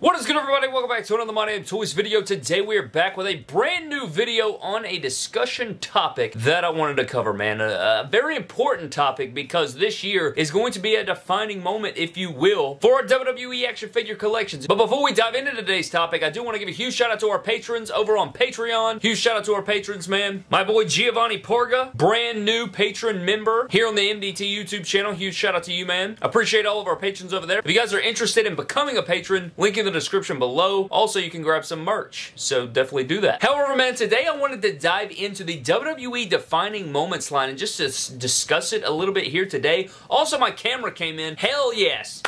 What is good, everybody? Welcome back to another My Damn Toys video. Today we are back with a brand new video on a discussion topic that I wanted to cover, man. A very important topic because this year is going to be a defining moment, if you will, for our WWE action figure collections. But before we dive into today's topic, I do want to give a huge shout out to our patrons over on Patreon. Huge shout out to our patrons, man. My boy Giovanni Porga, brand new patron member here on the MDT YouTube channel. Huge shout out to you, man. Appreciate all of our patrons over there. If you guys are interested in becoming a patron, link in the description below. Also, you can grab some merch, so definitely do that. However, man, today I wanted to dive into the WWE Defining Moments line and just to discuss it a little bit here today. Also, my camera came in. Hell yes!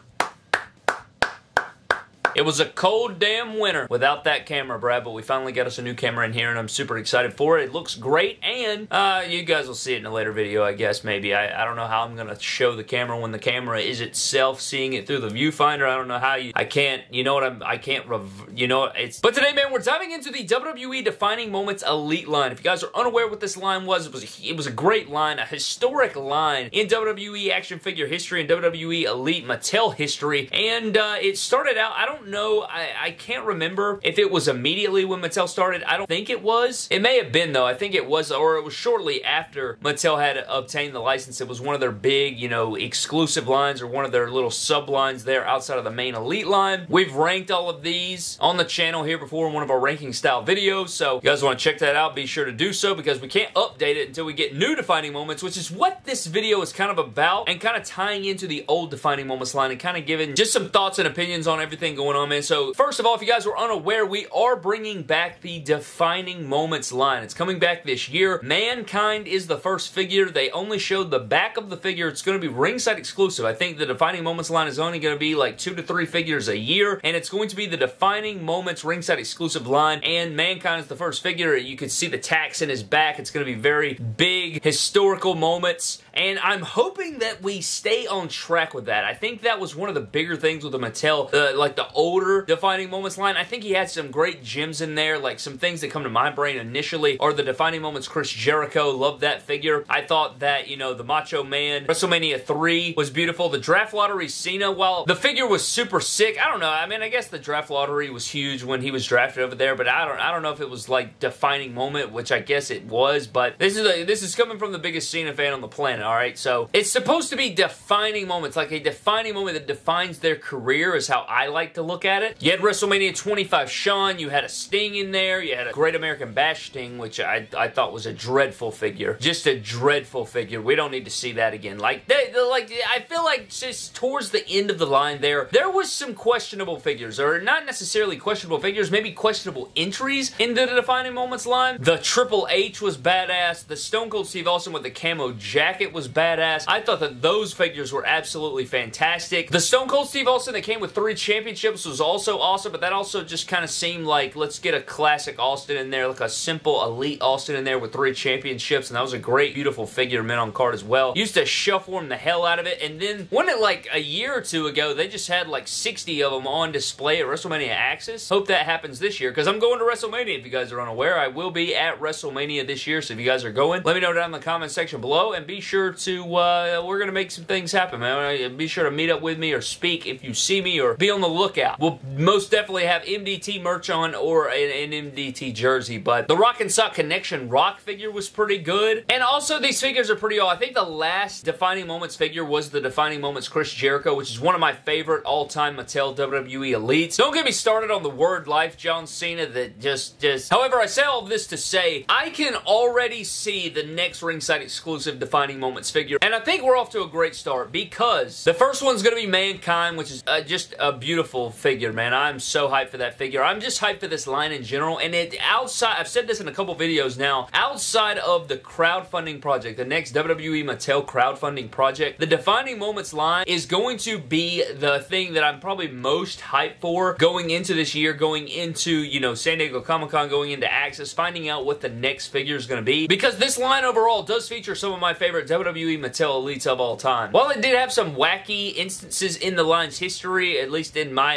It was a cold damn winter without that camera, Brad, but we finally got us a new camera in here, and I'm super excited for it. It looks great, and you guys will see it in a later video, I guess, maybe. I don't know how I'm going to show the camera when the camera is itself seeing it through the viewfinder. I don't know how I can't, you know what, But today, man, we're diving into the WWE Defining Moments Elite line. If you guys are unaware what this line was, it was a great line, a historic line in WWE action figure history and WWE Elite Mattel history, and it started out, I don't know, I can't remember if it was immediately when Mattel started. I don't think it was. It may have been, though. I think it was, or it was shortly after Mattel had obtained the license. It was one of their big, you know, exclusive lines, or one of their little sub-lines there outside of the main Elite line. We've ranked all of these on the channel here before in one of our ranking style videos, so if you guys want to check that out, be sure to do so, because we can't update it until we get new Defining Moments, which is what this video is kind of about, and kind of tying into the old Defining Moments line, and kind of giving just some thoughts and opinions on everything going on, man. So, first of all, if you guys were unaware, we are bringing back the Defining Moments line. It's coming back this year. Mankind is the first figure. They only showed the back of the figure. It's going to be Ringside Exclusive. I think the Defining Moments line is only going to be like 2 to 3 figures a year, and it's going to be the Defining Moments Ringside Exclusive line, and Mankind is the first figure. You can see the tacks in his back. It's going to be very big, historical moments, and I'm hoping that we stay on track with that. I think that was one of the bigger things with the Mattel, like the older Defining Moments line. I think he had some great gems in there, like some things that come to my brain initially are the Defining Moments Chris Jericho. Love that figure. I thought that, you know, the Macho Man WrestleMania 3 was beautiful. The Draft Lottery Cena, while the figure was super sick, I don't know. I mean, I guess the Draft Lottery was huge when he was drafted over there, but I don't know if it was like defining moment, which I guess it was, but this is coming from the biggest Cena fan on the planet, alright? So, it's supposed to be defining moments, like a defining moment that defines their career is how I like to look at it. You had WrestleMania 25 Shawn, you had a Sting in there, you had a Great American Bash Sting, which I thought was a dreadful figure. Just a dreadful figure. We don't need to see that again. Like, I feel like just towards the end of the line there was some questionable figures, or not necessarily questionable figures, maybe questionable entries into the Defining Moments line. The Triple H was badass. The Stone Cold Steve Austin with the camo jacket was badass. I thought that those figures were absolutely fantastic. The Stone Cold Steve Austin that came with 3 championships was also awesome, but that also just kind of seemed like, let's get a classic Austin in there, like a simple Elite Austin in there with 3 championships, and that was a great, beautiful figure mint on card as well. Used to shelf warm the hell out of it, and then, wasn't it like a year or two ago, they just had like 60 of them on display at WrestleMania Axxess? Hope that happens this year, because I'm going to WrestleMania, if you guys are unaware. I will be at WrestleMania this year, so if you guys are going, let me know down in the comment section below, and be sure to, we're going to make some things happen, man. Be sure to meet up with me, or speak if you see me, or be on the lookout. We'll most definitely have MDT merch on, or an MDT jersey, but the Rock and Sock Connection Rock figure was pretty good, and also these figures are pretty old. I think the last Defining Moments figure was the Defining Moments Chris Jericho, which is one of my favorite all-time Mattel WWE Elites. Don't get me started on the word life John Cena that just... However, I say all of this to say, I can already see the next Ringside Exclusive Defining Moments figure, and I think we're off to a great start, because the first one's going to be Mankind, which is just a beautiful figure, man. I'm so hyped for that figure. I'm just hyped for this line in general, and I've said this in a couple videos now, outside of the crowdfunding project, the next WWE Mattel crowdfunding project, the Defining Moments line is going to be the thing that I'm probably most hyped for going into this year, going into, you know, San Diego Comic-Con, going into Axxess, finding out what the next figure is going to be, because this line overall does feature some of my favorite WWE Mattel Elites of all time. While it did have some wacky instances in the line's history, at least in my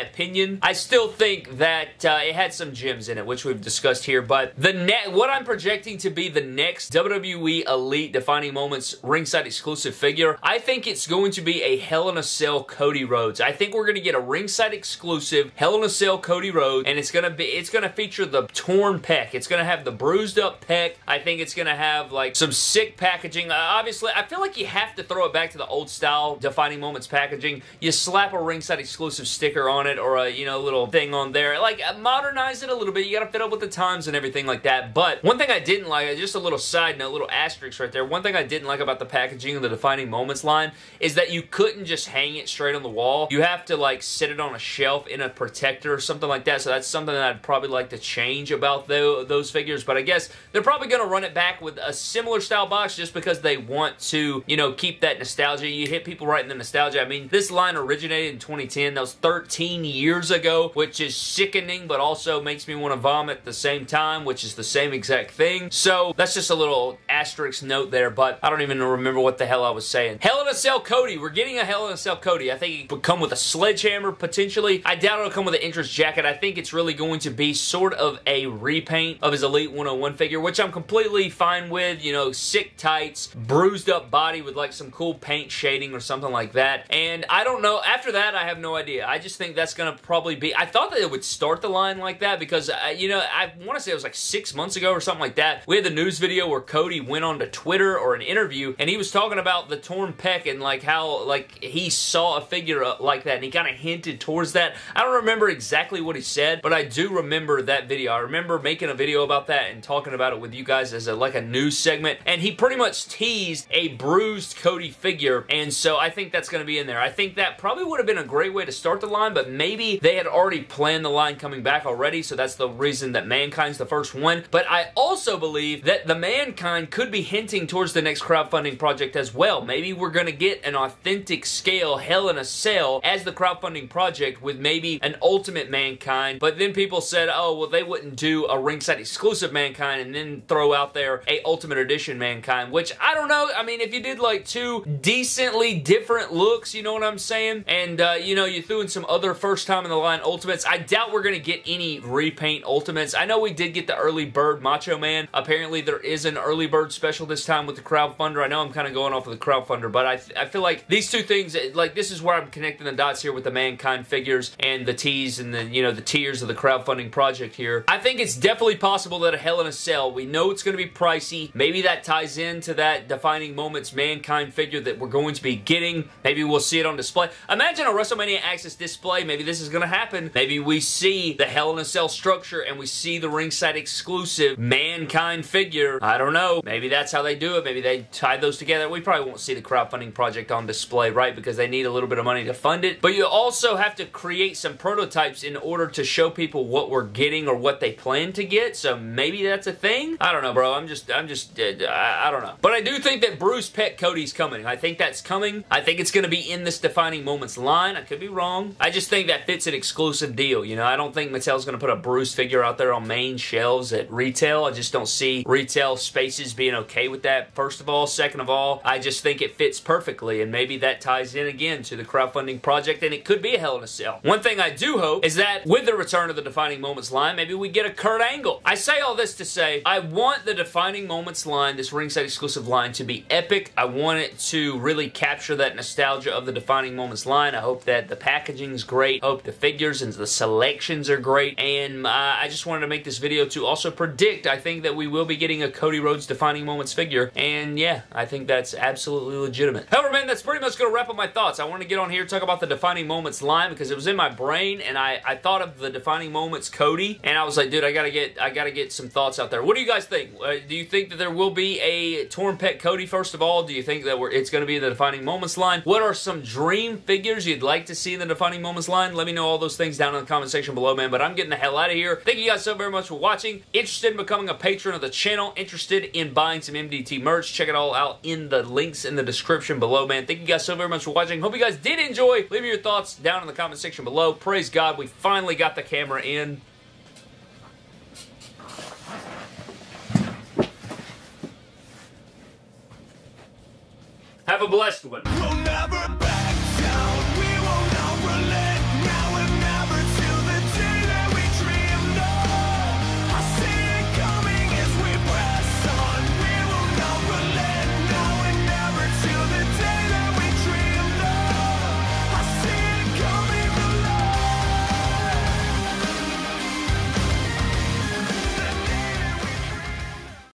opinion. I still think that it had some gems in it, which we've discussed here, but what I'm projecting to be the next WWE Elite Defining Moments Ringside Exclusive figure, I think it's going to be a Hell in a Cell Cody Rhodes. I think we're going to get a Ringside Exclusive Hell in a Cell Cody Rhodes, and it's going to feature the torn pec. It's going to have the bruised up pec. I think it's going to have like some sick packaging. Obviously, I feel like you have to throw it back to the old style Defining Moments packaging. You slap a Ringside Exclusive sticker on it, or a, you know, little thing on there. Like, modernize it a little bit. You got to fit up with the times and everything like that. But one thing I didn't like, just a little side note, little asterisk right there. One thing I didn't like about the packaging of the Defining Moments line is that you couldn't just hang it straight on the wall. You have to like sit it on a shelf in a protector or something like that. So that's something that I'd probably like to change about those figures. But I guess they're probably going to run it back with a similar style box just because they want to, you know, keep that nostalgia. You hit people right in the nostalgia. I mean, this line originated in 2010. That was 13 years ago, which is sickening, but also makes me want to vomit at the same time, which is the same exact thing. So that's just a little asterisk note there, but I don't even remember what the hell I was saying. Hell in a Cell Cody. We're getting a Hell in a Cell Cody. I think it would come with a sledgehammer, potentially. I doubt it'll come with an interest jacket. I think it's really going to be sort of a repaint of his Elite 101 figure, which I'm completely fine with. You know, sick tights, bruised up body with like some cool paint shading or something like that. And I don't know. After that, I have no idea. I just think that's going to probably be... I thought that it would start the line like that because, you know, I want to say it was like 6 months ago or something like that. We had the news video where Cody went on to Twitter or an interview, and he was talking about the torn pec and like how like he saw a figure like that, and he kind of hinted towards that. I don't remember exactly what he said, but I do remember that video. I remember making a video about that and talking about it with you guys as like a news segment, and he pretty much teased a bruised Cody figure, and so I think that's going to be in there. I think that probably would have been a great way to start the line, but maybe they had already planned the line coming back already, so that's the reason that Mankind's the first one. But I also believe that the Mankind could be hinting towards the next crowdfunding project as well. Maybe we're going to get an authentic scale Hell in a Cell as the crowdfunding project with maybe an Ultimate Mankind, but then people said, oh, well, they wouldn't do a Ringside Exclusive Mankind and then throw out there a Ultimate Edition Mankind, which I don't know. I mean, if you did like two decently different looks, you know what I'm saying? And, you know, you threw in some other first time in the line Ultimates. I doubt we're going to get any repaint Ultimates. I know we did get the early bird Macho Man. Apparently, there is an early bird special this time with the crowdfunder. I know I'm kind of going off of the crowdfunder, but I feel like these two things, like, this is where I'm connecting the dots here with the Mankind figures and the teas and the, you know, the tiers of the crowdfunding project here. I think it's definitely possible that a Hell in a Cell, we know it's going to be pricey. Maybe that ties into that Defining Moments Mankind figure that we're going to be getting. Maybe we'll see it on display. Imagine a WrestleMania Access display. Maybe this is going to happen. Maybe we see the Hell in a Cell structure and we see the Ringside Exclusive Mankind figure. I don't know. Maybe that's how they do it. Maybe they tie those together. We probably won't see the crowdfunding project on display, right? Because they need a little bit of money to fund it. But you also have to create some prototypes in order to show people what we're getting or what they plan to get. So maybe that's a thing. I don't know, bro. I don't know. But I do think that Bruce Pet Cody's coming. I think that's coming. I think it's going to be in this Defining Moments line. I could be wrong. I just think that fits an exclusive deal. You know, I don't think Mattel's going to put a Bruce figure out there on main shelves at retail. I just don't see retail spaces being okay with that, first of all. Second of all, I just think it fits perfectly, and maybe that ties in again to the crowdfunding project, and it could be a Hell in a Cell. One thing I do hope is that with the return of the Defining Moments line, maybe we get a Kurt Angle. I say all this to say, I want the Defining Moments line, this Ringside Exclusive line, to be epic. I want it to really capture that nostalgia of the Defining Moments line. I hope that the packaging's great. I hope the figures and the selections are great. And I just wanted to make this video to also predict, I think that we will be getting a Cody Rhodes Defining Moments figure. And yeah, I think that's absolutely legitimate. However, man, that's pretty much going to wrap up my thoughts. I want to get on here and talk about the Defining Moments line because it was in my brain and I thought of the Defining Moments Cody and I was like, dude, I gotta get some thoughts out there. What do you guys think? Do you think that there will be a Torn Pet Cody first of all? Do you think that it's going to be the Defining Moments line? What are some dream figures you'd like to see in the Defining Moments line? Let me know all those things down in the comment section below, man. But I'm getting the hell out of here. Thank you guys so very much for watching. Interested in becoming a patron of the channel? Interested in buying some MDT merch? Check it all out in the links in the description below, man. Thank you guys so very much for watching. Hope you guys did enjoy. Leave me your thoughts down in the comment section below. Praise God, we finally got the camera in. Have a blessed one. We'll never